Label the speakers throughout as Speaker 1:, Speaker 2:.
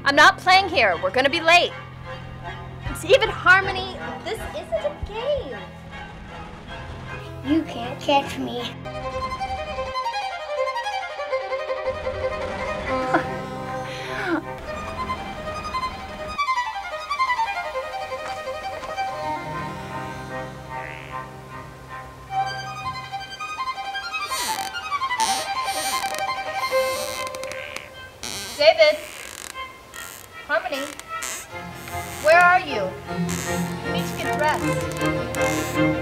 Speaker 1: I'm not playing here. We're gonna be late. It's even Harmony. This isn't a game.
Speaker 2: You can't catch me.
Speaker 1: David. Harmony. Where are you? You need to get dressed.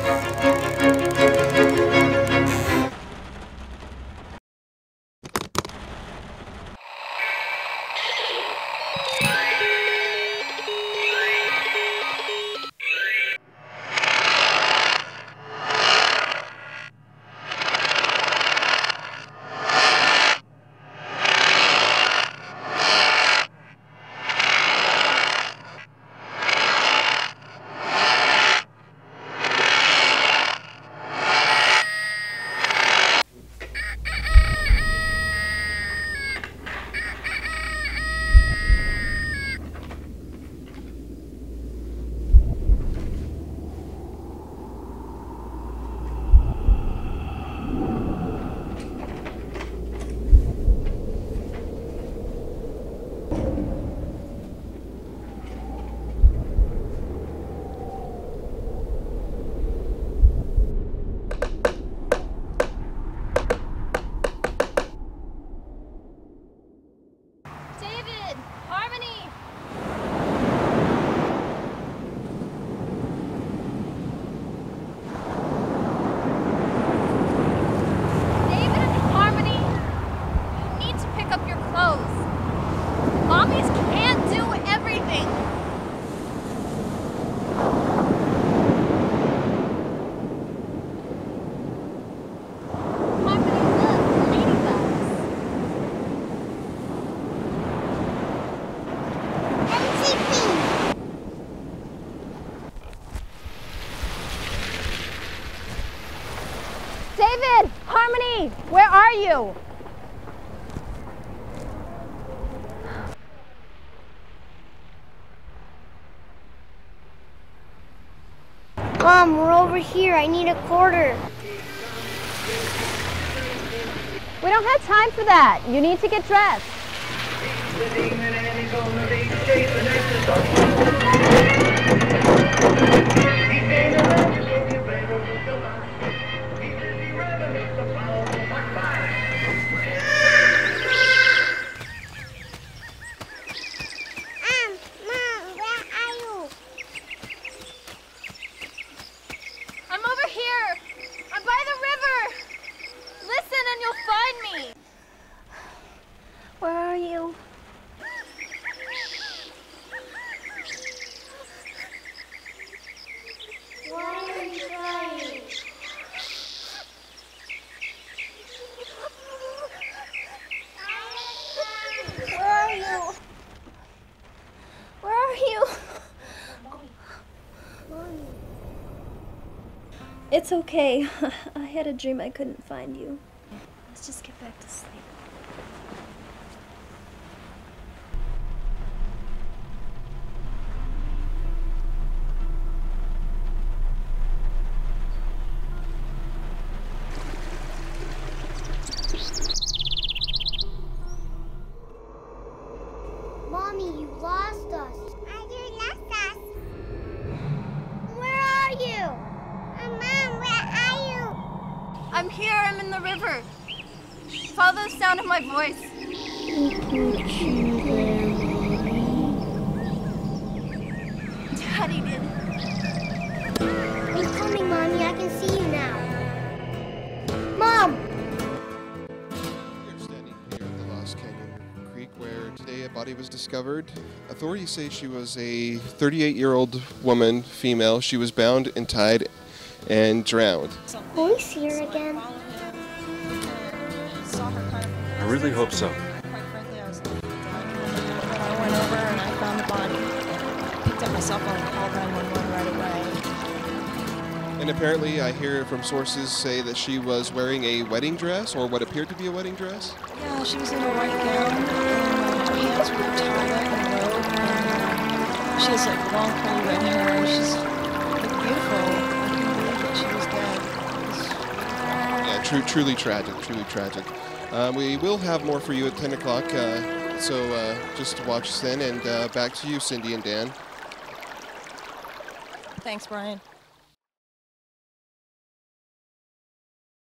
Speaker 1: David! Harmony! Where are you?
Speaker 2: Mom, we're over here. I need a quarter.
Speaker 1: We don't have time for that. You need to get dressed.
Speaker 2: Mom, where are you?
Speaker 1: I'm over here. I'm by the river. Listen and you'll find me.
Speaker 2: Where are you? Why are you crying? Where are you? Where are you?
Speaker 3: It's okay. I had a dream I couldn't find you. Let's just get back to sleep.
Speaker 2: Mommy, you lost us. You lost us. Where are you? Mom, where are you?
Speaker 1: I'm here. I'm in the river. Follow the sound of my voice. Daddy did.
Speaker 2: He's coming, Mommy. I can see you now. Mom!
Speaker 4: We're standing here at the Lost Canyon Creek where today a body was discovered. Authorities say she was a 38-year-old woman, female. She was bound and tied and drowned.
Speaker 2: Will we see her again?
Speaker 5: I really hope so.
Speaker 6: Quite frankly, I was I went over and I found the body. Picked up my cell phone and called 911 right away.
Speaker 4: And apparently I hear from sources say that she was wearing a wedding dress or what appeared to be a wedding dress.
Speaker 6: Yeah, she was in a white gown and her hands were tied eyes, like long curly red hair. She's like, beautiful. I couldn't believe that she was dead.
Speaker 4: Yeah, truly tragic, truly tragic. We will have more for you at 10 o'clock, so just watch us then, and back to you, Cindy and Dan.
Speaker 6: Thanks, Brian.